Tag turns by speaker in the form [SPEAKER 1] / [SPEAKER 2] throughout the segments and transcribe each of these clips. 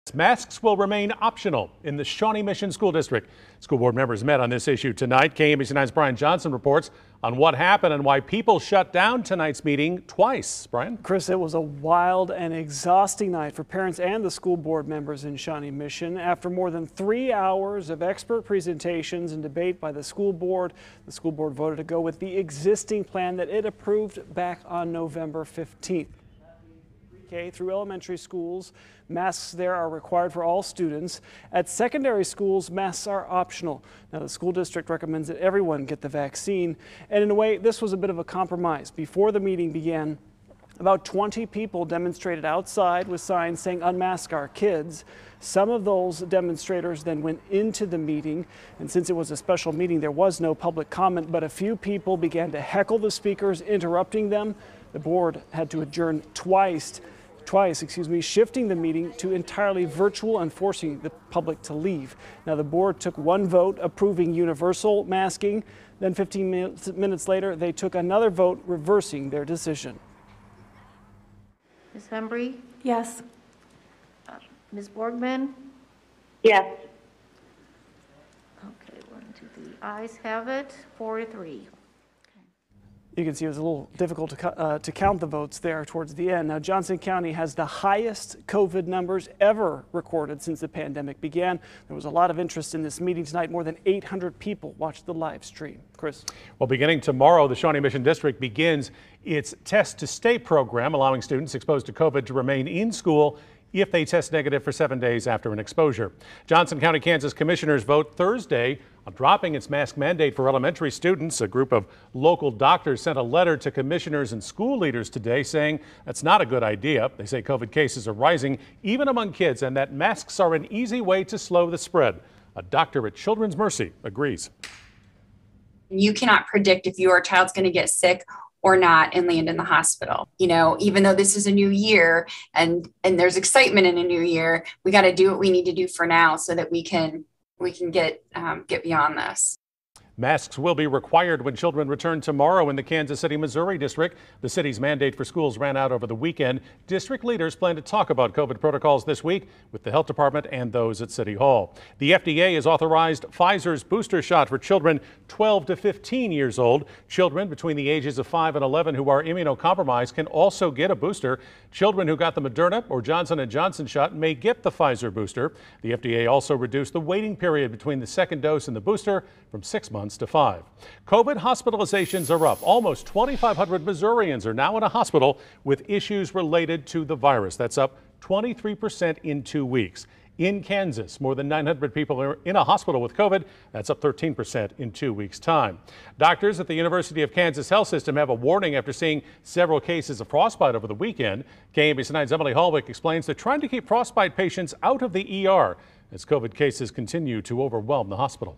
[SPEAKER 1] Masks will remain optional in the Shawnee Mission School District. School board members met on this issue tonight. KMBC 9's Brian Johnson reports on what happened and why people shut down tonight's meeting twice. Brian?
[SPEAKER 2] Chris, it was a wild and exhausting night for parents and the school board members in Shawnee Mission. After more than 3 hours of expert presentations and debate by the school board voted to go with the existing plan that it approved back on November 15th. Pre-K through elementary schools, masks there are required for all students. At secondary schools, masks are optional. Now, the school district recommends that everyone get the vaccine. And in a way, this was a bit of a compromise. Before the meeting began, about 20 people demonstrated outside with signs saying "Unmask our kids." Some of those demonstrators then went into the meeting, and since it was a special meeting, there was no public comment, but a few people began to heckle the speakers, interrupting them. The board had to adjourn twice, shifting the meeting to entirely virtual and forcing the public to leave. Now, the board took one vote approving universal masking. Then 15 minutes later, they took another vote reversing their decision.
[SPEAKER 3] Ms. Hembry?
[SPEAKER 4] Yes.
[SPEAKER 3] Ms. Borgman?
[SPEAKER 4] Yes.
[SPEAKER 3] Okay, 1, 2, 3. Ayes have it, 4-3.
[SPEAKER 2] You can see it was a little difficult to count the votes there towards the end. Now, Johnson County has the highest COVID numbers ever recorded since the pandemic began. There was a lot of interest in this meeting tonight. More than 800 people watched the live stream. Chris?
[SPEAKER 1] Well, beginning tomorrow, the Shawnee Mission District begins its Test to Stay program, allowing students exposed to COVID to remain in school if they test negative for 7 days after an exposure. Johnson County, Kansas commissioners vote Thursday on dropping its mask mandate for elementary students. A group of local doctors sent a letter to commissioners and school leaders today saying that's not a good idea. They say COVID cases are rising even among kids and that masks are an easy way to slow the spread. A doctor at Children's Mercy agrees.
[SPEAKER 5] You cannot predict if your child's going to get sick or not and land in the hospital. You know, even though this is a new year and there's excitement in a new year, we got to do what we need to do for now so that we can get beyond this.
[SPEAKER 1] Masks will be required when children return tomorrow in the Kansas City, Missouri district. The city's mandate for schools ran out over the weekend. District leaders plan to talk about COVID protocols this week with the health department and those at City Hall. The FDA has authorized Pfizer's booster shot for children 12 to 15 years old. Children between the ages of 5 and 11 who are immunocompromised can also get a booster. Children who got the Moderna or Johnson & Johnson shot may get the Pfizer booster. The FDA also reduced the waiting period between the second dose and the booster from 6 months to 5. COVID hospitalizations are up. Almost 2,500 Missourians are now in a hospital with issues related to the virus. That's up 23% in 2 weeks. In Kansas, more than 900 people are in a hospital with COVID. That's up 13% in 2 weeks' time. Doctors at the University of Kansas Health System have a warning after seeing several cases of frostbite over the weekend. KMBC 9's Emily Hallwick explains they're trying to keep frostbite patients out of the ER as COVID cases continue to overwhelm the hospital.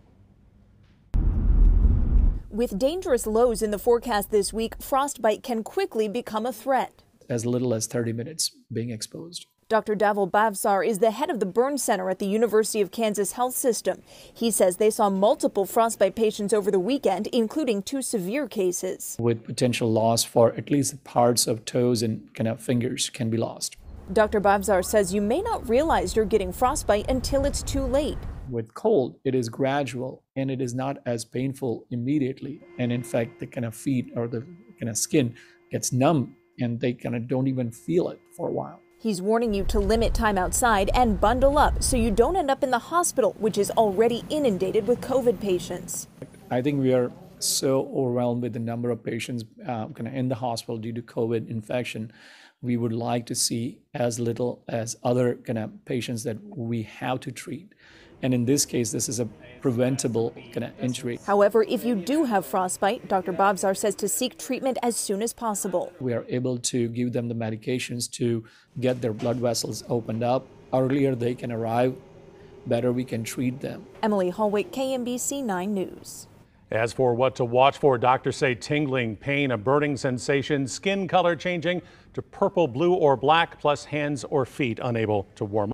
[SPEAKER 6] With dangerous lows in the forecast this week, frostbite can quickly become a threat.
[SPEAKER 7] As little as 30 minutes being exposed.
[SPEAKER 6] Dr. Davil Bavsar is the head of the burn center at the University of Kansas Health System. He says they saw multiple frostbite patients over the weekend, including 2 severe cases.
[SPEAKER 7] With potential loss for at least parts of toes and kind of fingers can be lost.
[SPEAKER 6] Dr. Bavsar says you may not realize you're getting frostbite until it's too late.
[SPEAKER 7] With cold, it is gradual and it is not as painful immediately. And in fact, the kind of feet or the kind of skin gets numb and they kind of don't even feel it for a while.
[SPEAKER 6] He's warning you to limit time outside and bundle up so you don't end up in the hospital, which is already inundated with COVID patients.
[SPEAKER 7] I think we are so overwhelmed with the number of patients kind of in the hospital due to COVID infection. We would like to see as little as other kind of patients that we have to treat. And in this case, this is a preventable kind of injury.
[SPEAKER 6] However, if you do have frostbite, Dr. Bavsar says to seek treatment as soon as possible.
[SPEAKER 7] We are able to give them the medications to get their blood vessels opened up. Earlier they can arrive, better we can treat them.
[SPEAKER 6] Emily Hallwick, KMBC 9 News.
[SPEAKER 1] As for what to watch for, doctors say tingling, pain, a burning sensation, skin color changing to purple, blue, or black, plus hands or feet unable to warm up.